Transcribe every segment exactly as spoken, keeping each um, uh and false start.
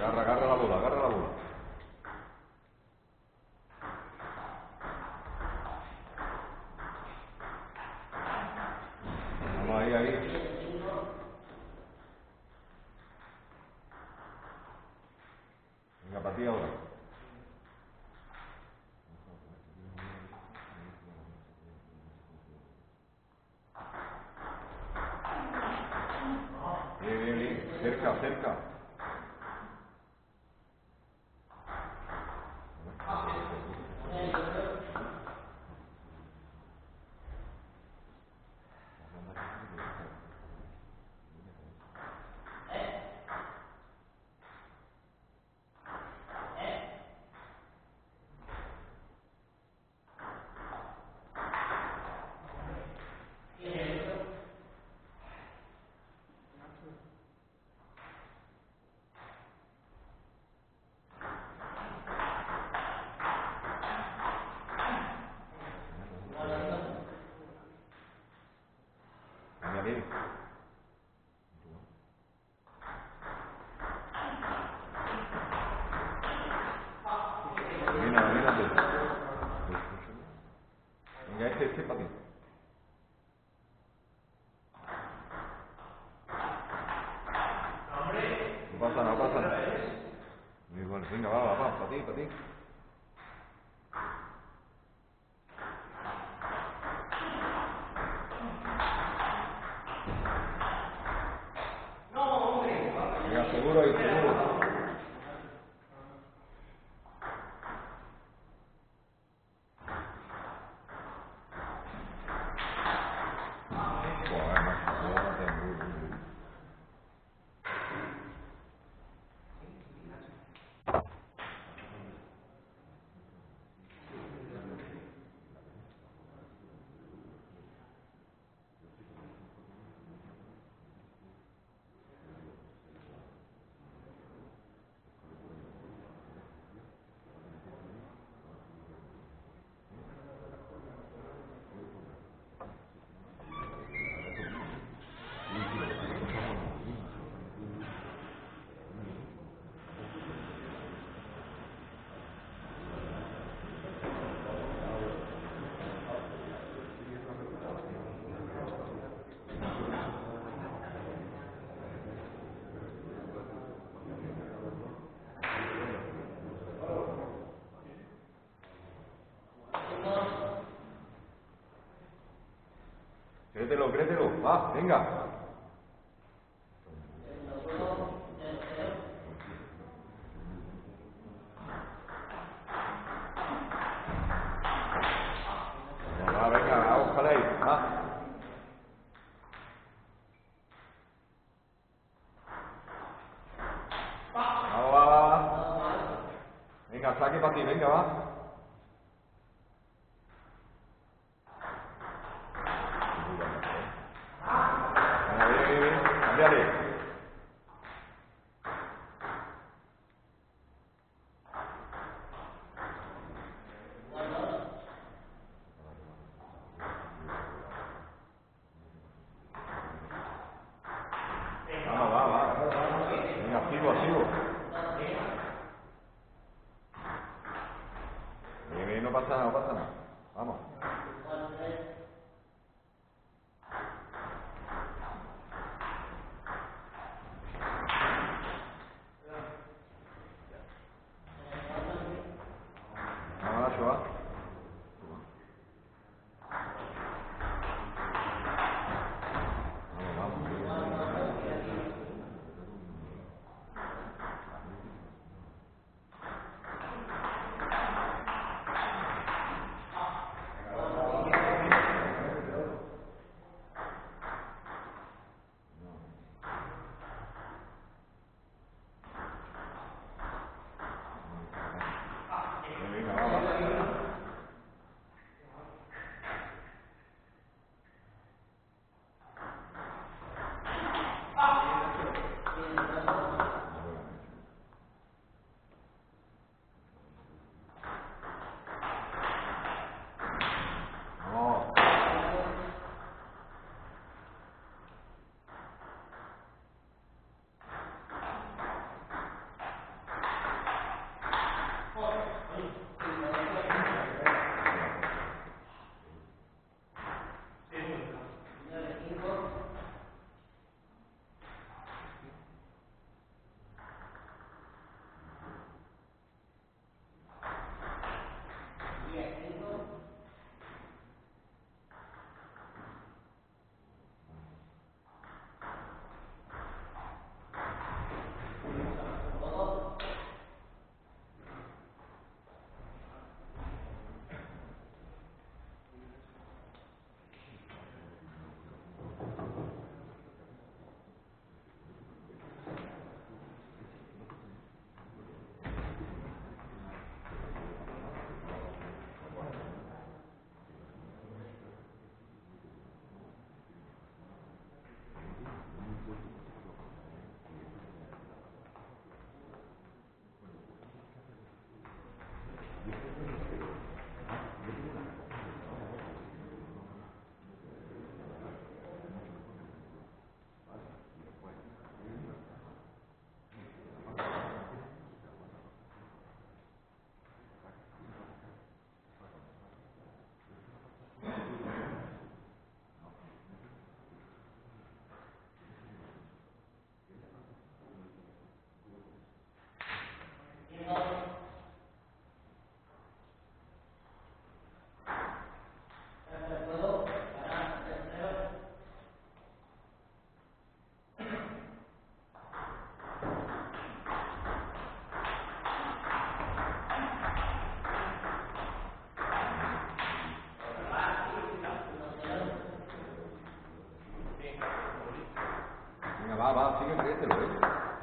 Agarra, agarra la bola, agarra la bola. Vamos ahí, ahí. Venga, para ti ahora. Bien, bien, bien. Cerca, cerca. Venga, bien. Mira, mírate. Venga, este, este para ti. No pasa nada, no pasa nada. Muy bueno, venga, va, va, va, para ti, para ti. Venga, seguro ahí, seguro. Joder, macho, no te embrujes. Créetelo, créetelo. Va, venga. Va, venga, ojalá ahí. Va. Vamos, va, va, va. Venga, saque para ti, venga, va. Venga, bien, bien, bien. Cámbiale. Vamos, va, va. Venga, activo, activo. Bien, bien, no pasa nada, no pasa nada. Vamos. Vamos, Nacho, va. Vamos, vamos.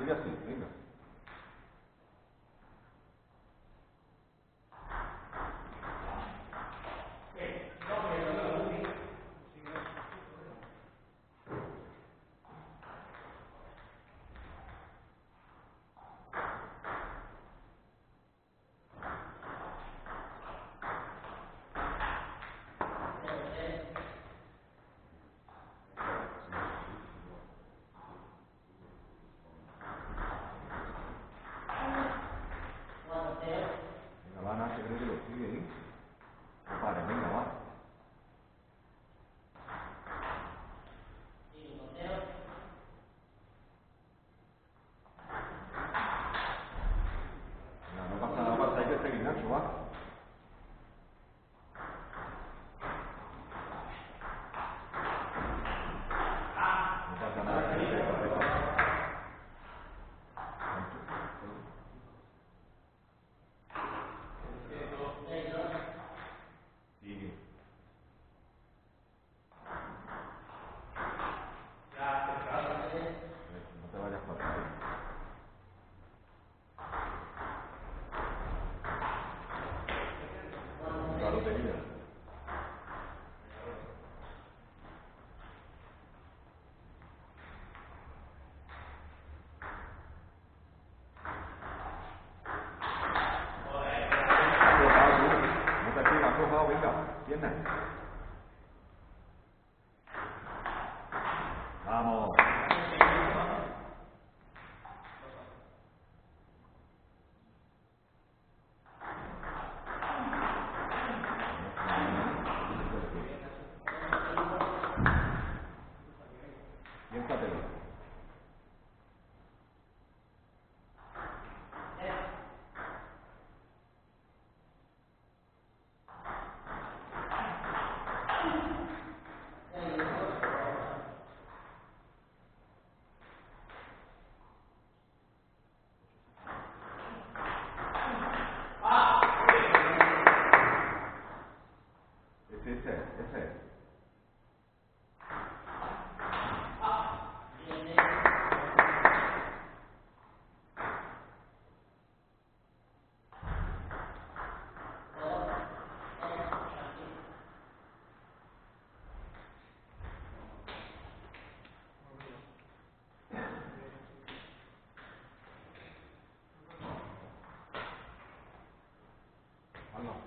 sigue así, venga. Venga, va, Nacho, creo que lo sigue, ¿eh? No pare, venga, va. Venga, no pasa nada, no pasa, hay que seguir, Nacho, va. No pasa nada, que se correcto. Sigue. No te vayas para atrás. La lotería. Aflojado, tú. No te sigas, aflojado, venga. Pierna. Vamos. Piénsatelo. Ese, ese, ese. Hazlo.